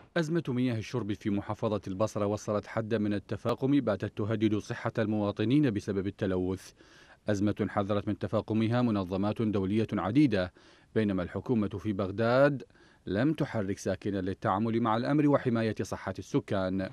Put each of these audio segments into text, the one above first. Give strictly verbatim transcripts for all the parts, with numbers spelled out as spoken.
أزمة مياه الشرب في محافظة البصرة وصلت حدا من التفاقم باتت تهدد صحة المواطنين بسبب التلوث. أزمة حذرت من تفاقمها منظمات دولية عديدة، بينما الحكومة في بغداد لم تحرك ساكنا للتعامل مع الأمر وحماية صحة السكان.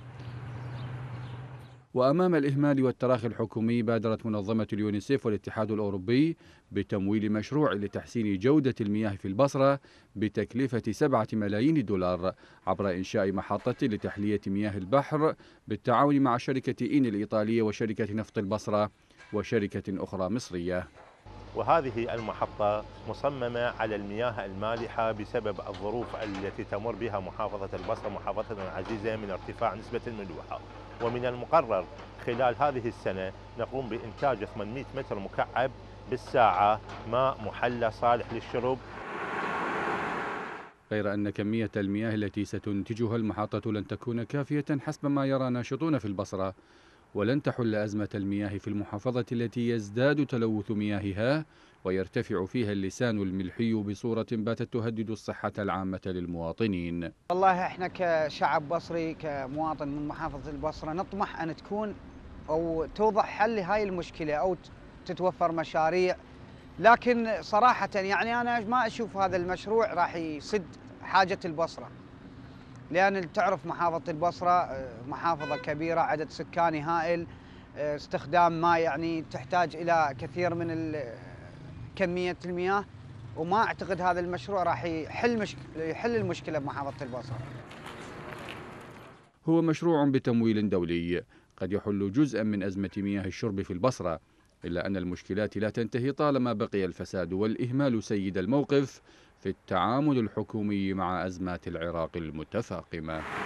وأمام الإهمال والتراخي الحكومي، بادرت منظمة اليونيسيف والاتحاد الأوروبي بتمويل مشروع لتحسين جودة المياه في البصرة بتكلفة سبعة ملايين دولار عبر إنشاء محطة لتحلية مياه البحر بالتعاون مع شركة إين الإيطالية وشركة نفط البصرة وشركة أخرى مصرية. وهذه المحطة مصممة على المياه المالحة بسبب الظروف التي تمر بها محافظة البصرة، محافظة عزيزة، من ارتفاع نسبة الملوحة. ومن المقرر خلال هذه السنة نقوم بإنتاج ثمانمئة متر مكعب بالساعة ماء محلى صالح للشرب. غير أن كمية المياه التي ستنتجها المحطة لن تكون كافية حسب ما يرى ناشطون في البصرة، ولن تحل أزمة المياه في المحافظة التي يزداد تلوث مياهها ويرتفع فيها اللسان الملحي بصورة باتت تهدد الصحة العامة للمواطنين. والله احنا كشعب بصري كمواطن من محافظة البصرة نطمح أن تكون أو توضح حل لهاي المشكلة أو تتوفر مشاريع، لكن صراحة يعني أنا ما أشوف هذا المشروع راح يسد حاجة البصرة، لأن تعرف محافظة البصرة محافظة كبيرة، عدد سكاني هائل، استخدام ماء يعني تحتاج إلى كثير من كمية المياه، وما أعتقد هذا المشروع راح يحل مشك... يحل المشكلة بمحافظة البصرة. هو مشروع بتمويل دولي قد يحل جزءا من أزمة مياه الشرب في البصرة، إلا أن المشكلات لا تنتهي طالما بقي الفساد والإهمال سيد الموقف في التعامل الحكومي مع أزمات العراق المتفاقمة.